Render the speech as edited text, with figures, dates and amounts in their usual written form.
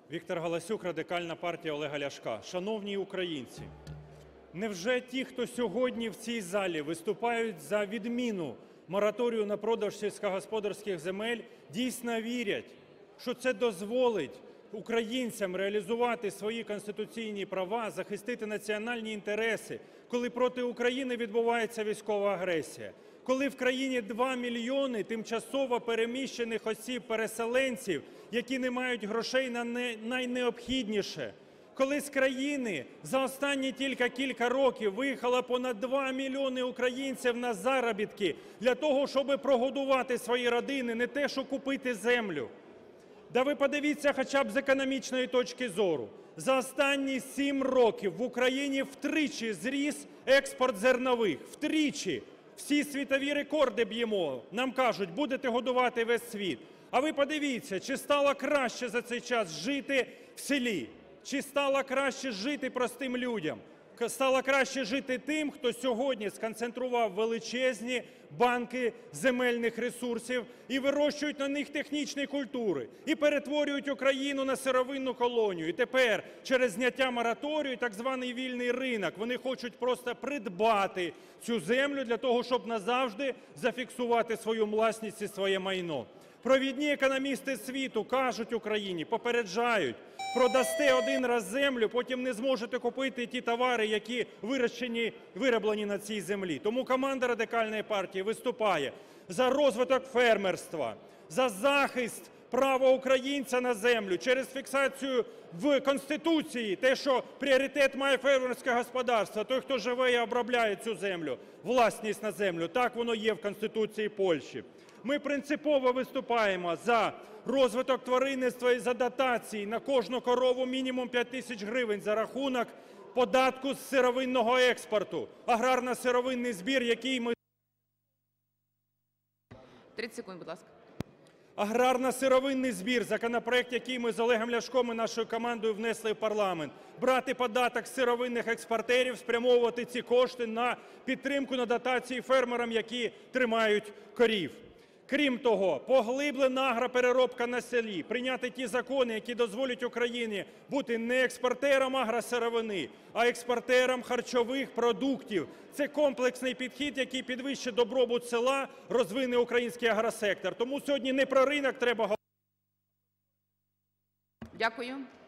Віктор Галасюк, Радикальна партія Олега Ляшка. Шановні українці, невже ті, хто сьогодні в цій залі виступають за відміну мораторію на продаж сільськогосподарських земель, дійсно вірять, що це дозволить українцям реалізувати свої конституційні права, захистити національні інтереси, коли проти України відбувається військова агресія? Коли в країні 2 мільйони тимчасово переміщених осіб-переселенців, які не мають грошей на найнеобхідніше? Коли з країни за останні тільки кілька років виїхало понад 2 мільйони українців на заробітки для того, щоб прогодувати свої родини, не те, що купити землю? Да ви подивіться хоча б з економічної точки зору. За останні 7 років в Україні втричі зріс експорт зернових. Втричі. Всі світові рекорди б'ємо. Нам кажуть, будете годувати весь світ. А ви подивіться, чи стало краще за цей час жити в селі? Чи стало краще жити простим людям? Стало краще жити тим, хто сьогодні сконцентрував величезні банки земельних ресурсів і вирощують на них технічні культури, і перетворюють Україну на сировинну колонію. І тепер через зняття мораторію, так званий вільний ринок, вони хочуть просто придбати цю землю для того, щоб назавжди зафіксувати свою власність і своє майно. Провідні економісти світу кажуть Україні, попереджають: продасте один раз землю, потім не зможете купити ті товари, які вироблені на цій землі. Тому команда Радикальної партії виступає за розвиток фермерства, за захист права українця на землю через фіксацію в Конституції, те, що пріоритет має фермерське господарство, той, хто живе і обробляє цю землю, власність на землю. Так воно є в Конституції Польщі. Ми принципово виступаємо за розвиток тваринництва і за дотації на кожну корову мінімум 5 тисяч гривень за рахунок податку з сировинного експорту. Аграрно-сировинний збір, який ми... 30 секунд, будь ласка. Аграрно-сировинний збір, законопроект, який ми з Олегом Ляшком і нашою командою внесли в парламент. Брати податок з сировинних експортерів, спрямовувати ці кошти на підтримку, на дотації фермерам, які тримають корів. Крім того, поглиблена агропереробка на селі, прийняти ті закони, які дозволять Україні бути не експортером агросировини, а експортером харчових продуктів. Це комплексний підхід, який підвищить добробут села, розвине український агросектор. Тому сьогодні не про ринок треба говорити. Дякую.